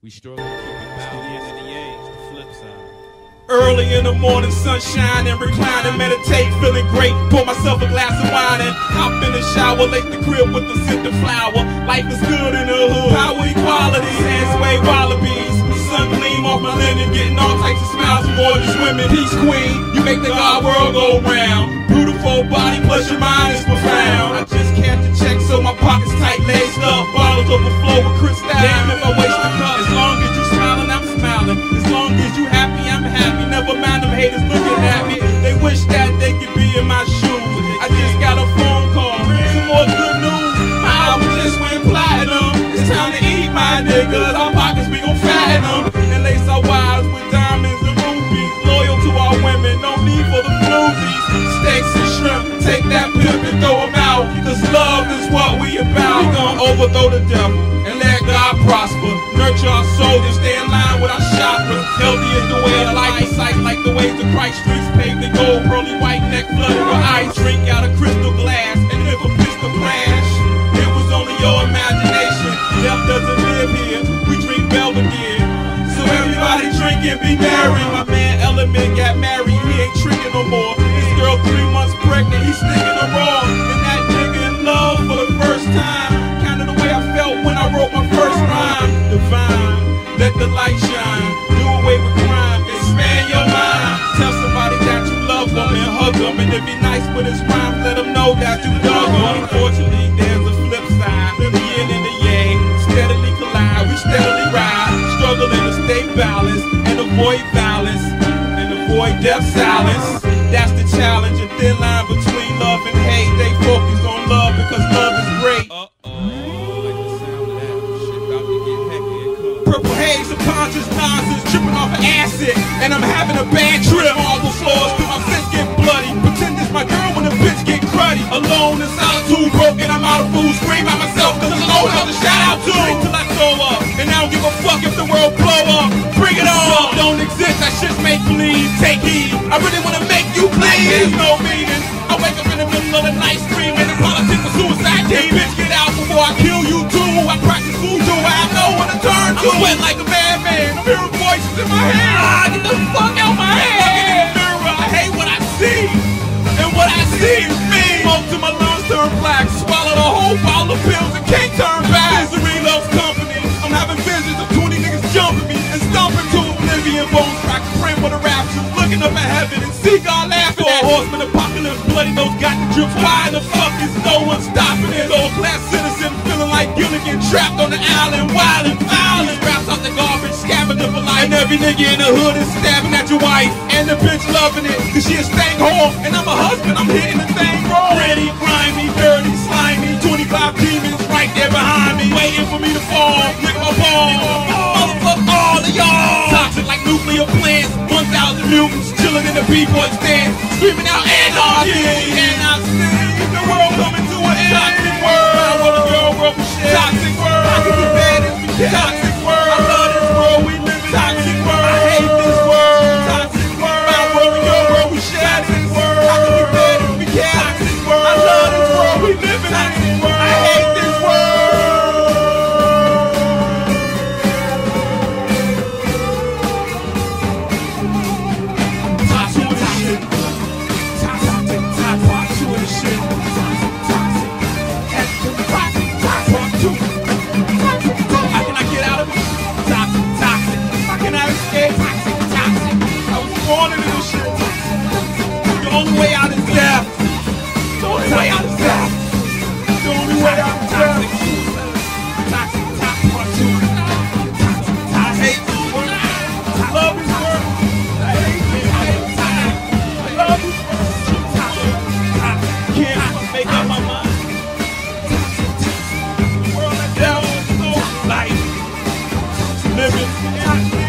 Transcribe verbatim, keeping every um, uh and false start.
We struggle to keep it balanced. The yin and the yang, it's the flip side. Early in the morning, sunshine and recline and meditate, feeling great. Pour myself a glass of wine and hop in the shower, lake the crib with the scent of flower. Life is good in the hood, power equality, hands wave wallabies. Sun gleam off my linen, getting all types of smiles from gorgeous women. Peace queen, you make the God world go round. Beautiful body plus your mind is profound. I just cashed the check so my pockets tight laced up. Bottles overflow with crystal. Damn if I waste the cup. As long as you smiling, I'm smiling. As long as you happy, I'm happy. Never mind them haters looking at me. They wish that they could be in my shoes. I just got a phone call, some more good news. My album just went platinum. It's time to eat, my niggas. Our pockets we gon' fatten them and lace our wives with diamonds and rubies. Loyal to our women, no need for the floozies. Steaks and shrimp, take that pimp and throw them out. Cause love is what we about. We gon' overthrow the devil and let God prosper. Nurture our soldiers, stay in line with our chakras. Healthy is the way of life, sight like the ways of Christ. Streets paved in gold, pearly white neck flooded with ice. Drink out of crystal glass and if a pistol crash, it was only your imagination. Death doesn't live here, we drink Belvedere. So everybody drink and be merry. My man Element got married, he ain't tricking no more. His girl three months pregnant, he's sticking her raw. And that nigga in love for the first time. Kinda the way I felt when I wrote my first rhyme. Divine, let the light shine. Do away with crime, expand your mind. Tell somebody that you love them and hug them. And if he nice with his rhymes, let them know that you dug them. Unfortunately, there's a flip side. The yin and the yang steadily collide. We steadily ride, struggling to stay balanced and avoid violence and avoid death silence. That's the challenge, a thin line between love and hate. Stay focused on love because love is great. Uh oh, like the sound of that shit about to get hectic and come. Purple haze, subconscious nonsense, tripping off of acid, and I'm having a bad trip. Marble floors till my fist get bloody. Pretend it's my girl when the bitch get cruddy. Alone in solitude, broken, I'm out of food. Scream by myself cause there's no one to shout out to. Drink till I throw up, and I don't give a fuck if the world blow up. Bring it on. Love don't exist, that shit's make believe. Take heed, I really wanna make you bleed. There's no meaning. I wake up in the middle of the night screaming and politics for suicide. Damn bitch, get out before I kill you too. I practice voodoo, I have no one to turn to. I'm sweating like a madman, I'm hearing voices in my head. Ah, get the fuck out my head. Looking in the mirror, I hate what I see, and what I see is me. Smoke till my lungs turn black, swallow the whole bottle of pills and can't turn back. Misery loves company, I'm having visions of twenty niggas jumping me and stomping to oblivion. Bones crack, praying for the rapture, looking up at heaven and see God laughing at horseman apocalypse. Bloody nose got the drips. Why the fuck is no one stopping it? Low class citizen feeling like Gilligan trapped on the island, wild and foul. Raps out the garbage, scavenger for life. And every nigga in the hood is stabbing at your wife, and the bitch loving it cause she a stank whore. And I'm a husband, I'm hitting the thing wrong. Gritty, grimy, dirty, slimy. twenty-five demons right there behind me, waiting for me to fall. Lick my balls, motherfuck all of y'all. Toxic like nuclear plants. One thousand mutants chilling in the B-boy stand, screaming out anarchy. And I see the world coming to an end. Toxic world, I want a girl world for shit. Toxic world, I can be bad as we can. Toxic world, I love this world we live in. Toxic world, I hate this world. Toxic world, my world and your world we share. Toxic world, I can be bad as we can. Toxic world, I love this world we live in. Toxic world, I hate this world. The only way out is death. The only way out is death. The only way out is death. Toxic, toxic, part two. I hate this word. I love this word. I hate this word. I love this word. I can't make up my mind. The world of devil is so light. Living.